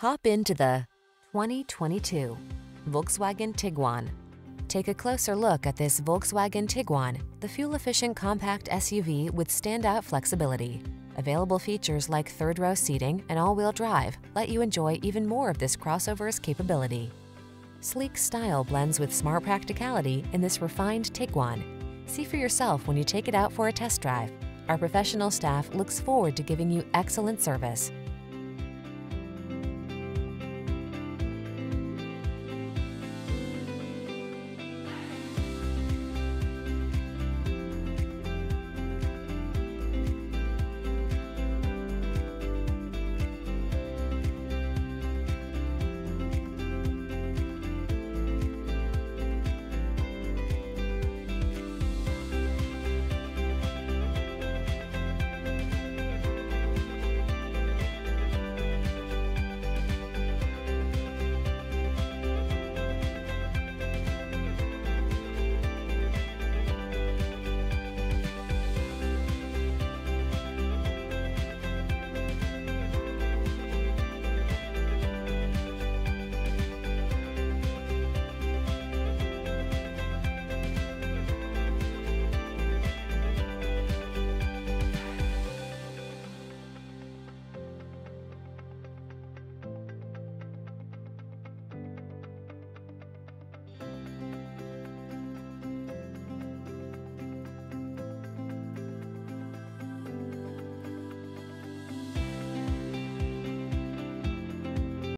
Hop into the 2022 Volkswagen Tiguan. Take a closer look at this Volkswagen Tiguan, the fuel-efficient compact SUV with standout flexibility. Available features like third-row seating and all-wheel drive let you enjoy even more of this crossover's capability. Sleek style blends with smart practicality in this refined Tiguan. See for yourself when you take it out for a test drive. Our professional staff looks forward to giving you excellent service.